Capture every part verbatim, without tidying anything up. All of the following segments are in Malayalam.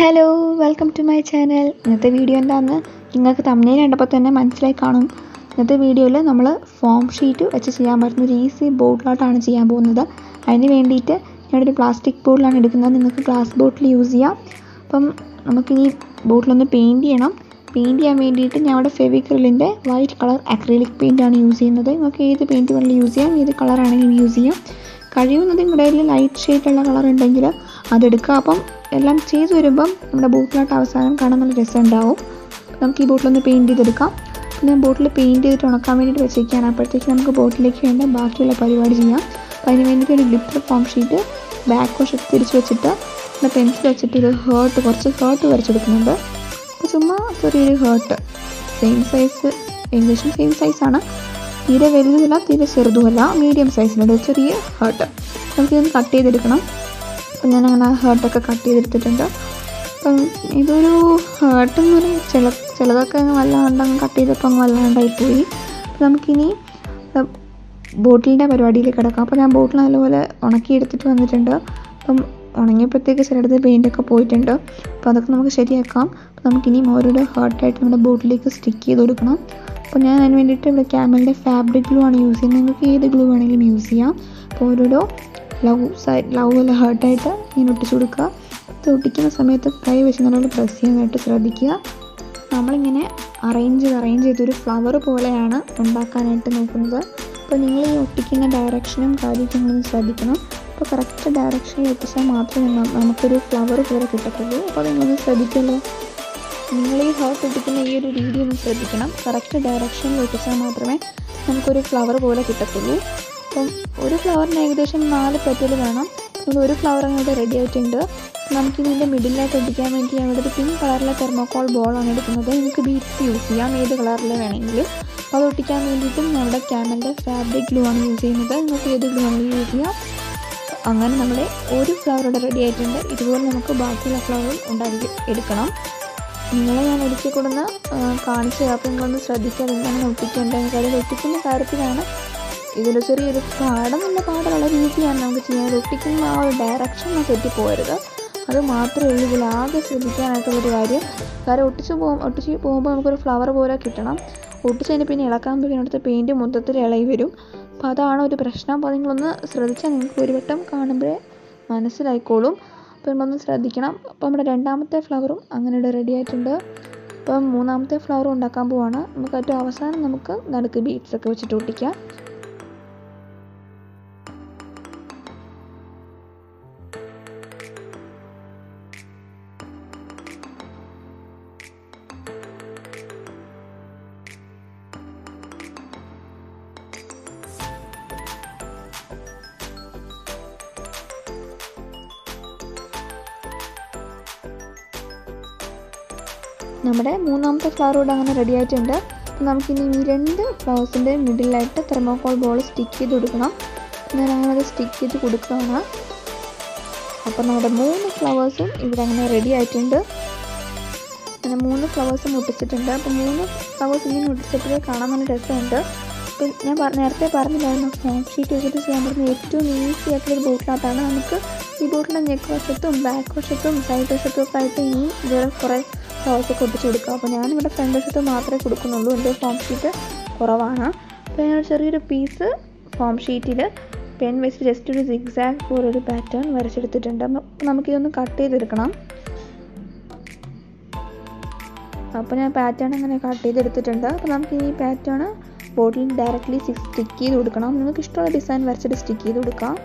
Hello welcome to my channel. ഇന്നത്തെ വീഡിയോ എന്താണെന്ന് നിങ്ങൾക്ക് തമ്മിൽ കണ്ടപ്പോൾ തന്നെ മനസ്സിലായി കാണും. ഇന്നത്തെ വീഡിയോയിൽ നമ്മൾ ഫോം ഷീറ്റ് വെച്ച് ചെയ്യാൻ പറ്റുന്ന ഒരു ഈസി ബോട്ടിലായിട്ടാണ് ചെയ്യാൻ പോകുന്നത്. അതിന് വേണ്ടിയിട്ട് ഞാനൊരു പ്ലാസ്റ്റിക് ബോട്ടിലാണ് എടുക്കുന്നത്. നിങ്ങൾക്ക് ഗ്ലാസ് ബോട്ടിൽ യൂസ് ചെയ്യാം. അപ്പം നമുക്കിനി ബോട്ടിലൊന്ന് പെയിൻറ്റ് ചെയ്യണം. പെയിൻറ്റ് ചെയ്യാൻ വേണ്ടിയിട്ട് ഞാൻ ഇവിടെ ഫെവിക്രിലിൻ്റെ വൈറ്റ് കളർ അക്രിലിക് പെയിൻറ്റാണ് യൂസ് ചെയ്യുന്നത്. നിങ്ങൾക്ക് ഏത് പെയിൻറ്റ് വേണമെങ്കിലും യൂസ് ചെയ്യാം, ഏത് കളറാണെങ്കിലും യൂസ് ചെയ്യാം. കഴിയുന്നത് നിങ്ങളുടെ കയ്യിൽ ലൈറ്റ് ഷെയ്ഡുള്ള കളർ ഉണ്ടെങ്കിൽ അതെടുക്കുക. അപ്പം എല്ലാം ചെയ്ത് വരുമ്പം നമ്മുടെ ബോട്ടിലായിട്ട് അവസാനം കാണാൻ നല്ല രസം ഉണ്ടാവും. നമുക്ക് ഈ ബോട്ടിലൊന്ന് പെയിൻറ്റ് ചെയ്തെടുക്കാം. അപ്പം ഞാൻ ബോട്ടിൽ പെയിൻറ്റ് ചെയ്തിട്ട് ഉണക്കാൻ വേണ്ടിയിട്ട് വെച്ചിരിക്കുകയാണ്. അപ്പോഴത്തേക്ക് നമുക്ക് ബോട്ടിലേക്ക് വേണ്ട ബാക്കിയുള്ള പരിപാടി ചെയ്യാം. അപ്പോൾ അതിന് വേണ്ടിയിട്ട് ഒരു ഗ്ലിറ്റർ ഫോം ഷീറ്റ് ബാക്ക് വശത്ത് തിരിച്ച് വെച്ചിട്ട് നമ്മുടെ പെൻസിൽ വെച്ചിട്ട് ഒരു ഹേർട്ട് കുറച്ച് ഹേർട്ട് വരച്ചെടുക്കുന്നുണ്ട്. അപ്പോൾ ചുമ്മാ ചെറിയൊരു ഹേർട്ട് സെയിം സൈസ്, ഏകദേശം സെയിം സൈസാണ്. തീരെ വലുതുമല്ല തീരെ ചെറുതുമല്ല, മീഡിയം സൈസിലുള്ള ചെറിയ ഹേർട്ട് നമുക്കിതൊന്ന് കട്ട് ചെയ്തെടുക്കണം. അപ്പം ഞാനങ്ങനെ ഹേർട്ടൊക്കെ കട്ട് ചെയ്തെടുത്തിട്ടുണ്ട്. അപ്പം ഇതൊരു ഹേർട്ടെന്ന് പറയും ചില ചിലതൊക്കെ അങ്ങ് വല്ലാണ്ടങ്ങ് കട്ട് ചെയ്തപ്പോൾ അങ്ങ് വല്ലാണ്ടായിപ്പോയി. അപ്പം നമുക്കിനി ബോട്ടിലിൻ്റെ പരിപാടിയിലേക്ക് കിടക്കാം. അപ്പോൾ ഞാൻ ബോട്ടിൽ നല്ലപോലെ ഉണക്കിയെടുത്തിട്ട് വന്നിട്ടുണ്ട്. അപ്പം ഉണങ്ങിയപ്പോഴത്തേക്ക് ചിലയിടത്ത് പെയിൻ്റൊക്കെ പോയിട്ടുണ്ട്. അപ്പോൾ അതൊക്കെ നമുക്ക് ശരിയാക്കാം. അപ്പോൾ നമുക്കിനി ഓരോരോ ഹേർട്ടായിട്ട് നമ്മുടെ ബോട്ടിലേക്ക് സ്റ്റിക്ക് ചെയ്ത് കൊടുക്കണം. അപ്പോൾ ഞാൻ അതിന് വേണ്ടിയിട്ട് ഇവിടെ ക്യാമലിൻ്റെ ഫാബ്രിക് ഗ്ലൂ ആണ് യൂസ് ചെയ്യുന്നത്. നിങ്ങൾക്ക് ഏത് ഗ്ലൂ വേണമെങ്കിലും യൂസ് ചെയ്യാം. അപ്പോൾ ഓരോരോ ലവ് സൈഡ് ലവ് അല്ല ഹേർട്ടായിട്ട് ഇങ്ങനെ ഒട്ടിച്ച് കൊടുക്കുക. ഇത് ഒട്ടിക്കുന്ന സമയത്ത് കൈ വെച്ച് നല്ലപോലെ പ്രസ് ചെയ്യാനായിട്ട് ശ്രദ്ധിക്കുക. നമ്മളിങ്ങനെ അറേഞ്ച് ചെയ്ത് അറേഞ്ച് ചെയ്തൊരു ഫ്ലവർ പോലെയാണ് ഉണ്ടാക്കാനായിട്ട് നോക്കുന്നത്. അപ്പോൾ നിങ്ങൾ ഈ ഒട്ടിക്കുന്ന ഡയറക്ഷനും കാര്യമൊക്കെ നിങ്ങളൊന്ന് ശ്രദ്ധിക്കണം. അപ്പോൾ കറക്റ്റ് ഡയറക്ഷനിൽ ഒട്ടിച്ചാൽ മാത്രമേ നമുക്കൊരു ഫ്ലവർ പോലെ കിട്ടത്തുള്ളൂ. അപ്പോൾ നിങ്ങളൊന്ന് ശ്രദ്ധിക്കുമല്ലോ. നിങ്ങൾ ഈ ഹേർട്ട് ഒട്ടിക്കുന്ന ഈ ഒരു രീതി ഒന്ന് ശ്രദ്ധിക്കണം. കറക്റ്റ് ഡയറക്ഷനിൽ ഒട്ടിച്ചാൽ മാത്രമേ നമുക്കൊരു ഫ്ലവർ പോലെ കിട്ടത്തുള്ളൂ. അപ്പം ഒരു ഫ്ലവറിന് ഏകദേശം നാല് പെറ്റൽ വേണം. നമ്മൾ ഒരു ഫ്ലവർ അങ്ങോട്ട് റെഡി ആയിട്ടുണ്ട്. നമുക്കിതിൻ്റെ മിഡിലായിട്ട് ഒട്ടിക്കാൻ വേണ്ടി ഞാൻ ഇവിടെ ഒരു പിങ്ക് കളറിലെ തെർമോക്കോൾ ബോളാണ് എടുക്കുന്നത്. നിങ്ങൾക്ക് ബീഡ്സ് യൂസ് ചെയ്യാം, ഏത് കളറിൽ വേണമെങ്കിലും. അപ്പോൾ അത് ഒട്ടിക്കാൻ വേണ്ടിയിട്ടും ഞാൻ ഇവിടെ ക്യാമലിൻ്റെ ഫാബ്രിക് ഗ്ലൂ ആണ് യൂസ് ചെയ്യുന്നത്. നിങ്ങൾക്ക് ഏത് ഗ്ലൂ ആണെങ്കിലും യൂസ് ചെയ്യാം. അങ്ങനെ നമ്മുടെ ഒരു ഫ്ലവർ ഇവിടെ റെഡി ആയിട്ടുണ്ട്. ഇതുപോലെ നമുക്ക് ബാക്കിയുള്ള ഫ്ലവറും ഉണ്ടാക്കി എടുക്കണം. നിങ്ങളെ ഞാൻ ഒരിക്കൽ കൂടെ ഒന്ന് കാണിച്ചു തരാം. അപ്പോൾ നിങ്ങളൊന്ന് ശ്രദ്ധിക്കുക എങ്ങനെ ഒട്ടിക്കേണ്ടത്. കാര്യം ഒട്ടിക്കുന്ന കാര്യത്തിലാണ് ഇതിൽ ചെറിയൊരു പാടമെന്ന പാടുള്ള രീതിയാണ് നമുക്ക് ചെയ്യാൻ. ഒട്ടിക്കുന്ന ആ ഒരു ഡയറക്ഷൻ തെറ്റിപ്പോകരുത്. അത് മാത്രമേ ഉള്ളൂ ഇതിലാകെ ശ്രദ്ധിക്കാനായിട്ടുള്ളൊരു കാര്യം. കാര്യം ഒട്ടിച്ച് പോകും ഒട്ടിച്ച് പോകുമ്പോൾ നമുക്കൊരു ഫ്ലവർ പോലെ കിട്ടണം. ഒട്ടിച്ചതിന് പിന്നെ ഇളക്കാൻ അടുത്ത പെയിൻറ്റ് മൊത്തത്തിൽ ഇളകി വരും. അപ്പോൾ അതാണ് ഒരു പ്രശ്നം. അപ്പോൾ നിങ്ങളൊന്ന് ശ്രദ്ധിച്ചാൽ നിങ്ങൾക്ക് ഒരു വട്ടം കാണുമ്പോഴേ മനസ്സിലായിക്കോളും. അപ്പോൾ നമ്മളൊന്ന് ശ്രദ്ധിക്കണം. അപ്പോൾ നമ്മുടെ രണ്ടാമത്തെ ഫ്ലവറും അങ്ങനെ ഇവിടെ റെഡി ആയിട്ടുണ്ട്. അപ്പം മൂന്നാമത്തെ ഫ്ലവറും ഉണ്ടാക്കാൻ പോവാണ്. നമുക്ക് ഏറ്റവും അവസാനം നമുക്ക് നടുക്ക് ബീഡ്സൊക്കെ വെച്ചിട്ട് ഒട്ടിക്കാം. നമ്മുടെ മൂന്നാമത്തെ ഫ്ലവർ കൂടെ അങ്ങനെ റെഡി ആയിട്ടുണ്ട്. അപ്പോൾ നമുക്കിനി ഈ രണ്ട് ഫ്ലവേഴ്സിൻ്റെ മിഡിലായിട്ട് തെർമോക്കോൾ ബോൾ സ്റ്റിക്ക് ചെയ്ത് കൊടുക്കണം. ഞാൻ അങ്ങനെ അത് സ്റ്റിക്ക് ചെയ്ത് കൊടുക്കുകയാണ്. അപ്പോൾ നമ്മുടെ മൂന്ന് ഫ്ലവേഴ്സും ഇവിടെ അങ്ങനെ റെഡി ആയിട്ടുണ്ട്. അങ്ങനെ മൂന്ന് ഫ്ലവേഴ്സും ഒട്ടിച്ചിട്ടുണ്ട്. അപ്പോൾ മൂന്ന് ഫ്ലവേഴ്സ് ഇങ്ങനെ ഒട്ടിച്ചപ്പോഴേ കാണാൻ നല്ല രസമുണ്ട്. അപ്പോൾ ഞാൻ നേരത്തെ പറഞ്ഞില്ലായിരുന്നു ഫോം ഷീറ്റ് വെച്ചിട്ട് ചെയ്യാൻ പറ്റുന്ന ഏറ്റവും ഈസി ആയിട്ടുള്ളൊരു ബോട്ടിലായിട്ടാണ്. നമുക്ക് ഈ ബോട്ടിലെ നെക്ക് വശത്തും ബാക്ക് വശത്തും സൈഡ് വശത്തും ഒക്കെ ആയിട്ട് ഇനി വേറെ കുറേ ഫ്ലവേഴ്സൊക്കെ ഒട്ടിച്ച് കൊടുക്കുക. അപ്പോൾ ഞാനിവിടെ ഫ്രണ്ട് വശത്ത് മാത്രമേ കൊടുക്കുന്നുള്ളൂ. എൻ്റെ ഫോം ഷീറ്റ് കുറവാണ്. അപ്പോൾ ഞാൻ ചെറിയൊരു പീസ് ഫോം ഷീറ്റിൽ പെൻ വെച്ച് ജസ്റ്റ് ഒരു സിഗ്സാഗ് പോലെ ഒരു പാറ്റേൺ വരച്ചെടുത്തിട്ടുണ്ട്. അപ്പോൾ നമുക്കിതൊന്ന് കട്ട് ചെയ്തെടുക്കണം. അപ്പോൾ ഞാൻ പാറ്റേൺ അങ്ങനെ കട്ട് ചെയ്തെടുത്തിട്ടുണ്ട്. അപ്പോൾ നമുക്ക് ഈ പാറ്റേൺ ബോട്ടിൽ ഡയറക്റ്റ്ലി സ്റ്റിക്ക് ചെയ്ത് കൊടുക്കണം. നിങ്ങൾക്ക് ഇഷ്ടമുള്ള ഡിസൈൻ വരച്ചിട്ട് സ്റ്റിക്ക് ചെയ്ത് കൊടുക്കാം.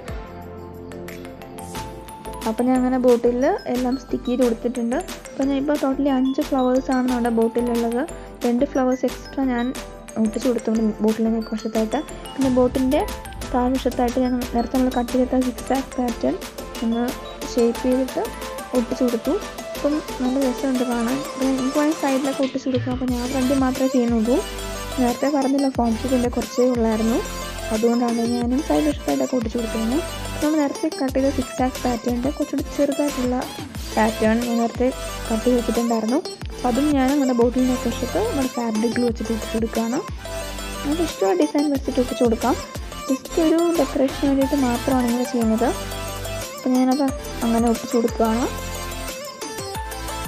അപ്പോൾ ഞാൻ അങ്ങനെ ബോട്ടിലിൽ എല്ലാം സ്റ്റിക്ക് ചെയ്ത് കൊടുത്തിട്ടുണ്ട്. അപ്പോൾ ഞാൻ ഇപ്പോൾ ടോട്ടലി അഞ്ച് ഫ്ലവേഴ്സാണ് നമ്മുടെ ബോട്ടിലുള്ളത്. രണ്ട് ഫ്ലവേഴ്സ് എക്സ്ട്രാ ഞാൻ ഒട്ടിച്ച് കൊടുത്തിട്ടുണ്ട് ബോട്ടിലിൻ്റെ നെക്ക് വശത്തായിട്ട്. പിന്നെ ബോട്ടിൻ്റെ താഴ്വശത്തായിട്ട് ഞാൻ നേരത്തെ നമ്മൾ കട്ട് ചെയ്തിട്ട് സിക്സാക് പാറ്റേൺ ഒന്ന് ഷേപ്പ് ചെയ്തിട്ട് ഒട്ടിച്ച് കൊടുത്തു. അപ്പം നല്ല രസമുണ്ട് കാണാൻ. അപ്പോൾ എനിക്ക് വേണമെങ്കിൽ സൈഡിലൊക്കെ ഒട്ടിച്ച് കൊടുക്കാം. അപ്പോൾ ഞാൻ ഫ്രണ്ടിൽ മാത്രമേ ചെയ്യുന്നുള്ളൂ. നേരത്തെ പറഞ്ഞില്ല ഫോം ഷീറ്റിൻ്റെ കുറച്ചേ ഉള്ളായിരുന്നു. അതുകൊണ്ടാണ് ഞാനും സൈഡ് വശത്തായിട്ടൊക്കെ ഒട്ടിച്ച് കൊടുക്കുന്നത്. നമ്മൾ നേരത്തെ കട്ട് ചെയ്ത സിക്സാക് പാറ്റേണിൻ്റെ കുറച്ചുകൂടി ചെറുതായിട്ടുള്ള പാറ്റേൺ ഞാൻ നേരത്തെ കട്ട് ചെയ്ത് വെച്ചിട്ടുണ്ടായിരുന്നു. അപ്പോൾ അതും ഞാൻ നമ്മുടെ ബോട്ടിലിൻ്റെ വശത്ത് നമ്മുടെ ഫാബ്രിക് ഗ്ലൂ വെച്ചിട്ട് ഒട്ടിച്ച് കൊടുക്കുകയാണ്. നമുക്ക് ഇഷ്ടമുള്ള ഡിസൈൻ വെച്ചിട്ട് ഒട്ടിച്ച് കൊടുക്കാം. ജസ്റ്റ് ഒരു ഡെക്കറേഷന് വേണ്ടിയിട്ട് മാത്രമാണ് ഇങ്ങനെ ചെയ്യുന്നത്. അപ്പോൾ ഞാനത് അങ്ങനെ ഒട്ടിച്ച് കൊടുക്കുകയാണ്.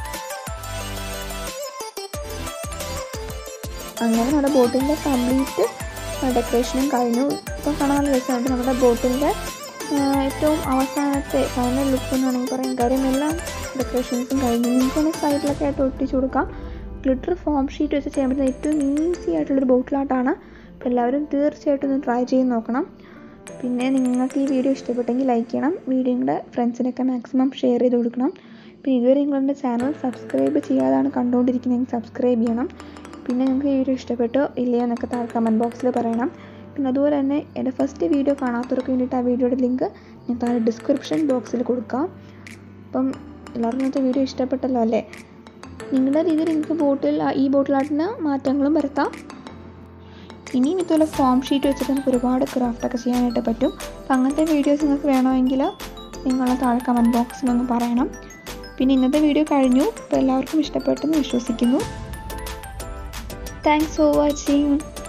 അങ്ങനെ നമ്മുടെ ബോട്ടിലിൻ്റെ കംപ്ലീറ്റ് ഡെക്കറേഷനും കഴിഞ്ഞു. ഇപ്പോൾ കാണാൻ നല്ല രസമുണ്ട്. നമ്മുടെ ബോട്ടിലിൻ്റെ ഏറ്റവും അവസാനത്തെ ഫൈനൽ ലുക്ക് എന്ന് വേണമെങ്കിൽ പറയാം. കാര്യം എല്ലാം ഡെക്കറേഷൻസും കഴിഞ്ഞു. നിങ്ങൾക്ക് വേണമെങ്കിൽ സൈഡിലൊക്കെ ആയിട്ട് ഒട്ടിച്ചു കൊടുക്കാം. ഗ്ലിറ്റർ ഫോം ഷീറ്റ് വെച്ച് ചെയ്യാൻ പറ്റുന്ന ഏറ്റവും ഈസി ആയിട്ടുള്ളൊരു ബോട്ടിലായിട്ടാണ്. അപ്പോൾ എല്ലാവരും തീർച്ചയായിട്ടും ഒന്ന് ട്രൈ ചെയ്ത് നോക്കണം. പിന്നെ നിങ്ങൾക്ക് ഈ വീഡിയോ ഇഷ്ടപ്പെട്ടെങ്കിൽ ലൈക്ക് ചെയ്യണം. വീഡിയോയുടെ ഫ്രണ്ട്സിനൊക്കെ മാക്സിമം ഷെയർ ചെയ്ത് കൊടുക്കണം. പിന്നെ ഇതുവരെ നിങ്ങളുടെ ചാനൽ സബ്സ്ക്രൈബ് ചെയ്യാതാണ് കണ്ടുകൊണ്ടിരിക്കുന്നതെങ്കിൽ സബ്സ്ക്രൈബ് ചെയ്യണം. പിന്നെ നിങ്ങൾക്ക് ഈ വീഡിയോ ഇഷ്ടപ്പെട്ടോ ഇല്ലയോ എന്നൊക്കെ താഴെ കമൻറ്റ് ബോക്സിൽ പറയണം. പിന്നെ അതുപോലെ തന്നെ എൻ്റെ ഫസ്റ്റ് വീഡിയോ കാണാത്തവർക്ക് വേണ്ടിയിട്ട് ആ വീഡിയോയുടെ ലിങ്ക് ഞാൻ താഴെ ഡിസ്ക്രിപ്ഷൻ ബോക്സിൽ കൊടുക്കാം. അപ്പം എല്ലാവർക്കും ഇന്നത്തെ വീഡിയോ ഇഷ്ടപ്പെട്ടല്ലോ അല്ലേ? നിങ്ങളുടെ രീതിയിൽ നിങ്ങൾക്ക് ബോട്ടിൽ ഈ ബോട്ടിലാട്ടിന് മാറ്റങ്ങളും വരുത്താം. ഇനിയും ഇതുപോലെ ഫോം ഷീറ്റ് വെച്ചിട്ട് നമുക്ക് ഒരുപാട് ക്രാഫ്റ്റൊക്കെ ചെയ്യാനായിട്ട് പറ്റും. അപ്പം അങ്ങനത്തെ വീഡിയോസ് നിങ്ങൾക്ക് വേണമെങ്കിൽ നിങ്ങൾ താഴെ കമൻറ്റ് ബോക്സിലൊന്ന് പറയണം. പിന്നെ ഇന്നത്തെ വീഡിയോ കഴിഞ്ഞു. അപ്പോൾ എല്ലാവർക്കും ഇഷ്ടപ്പെട്ടെന്ന് വിശ്വസിക്കുന്നു. Thanks for watching.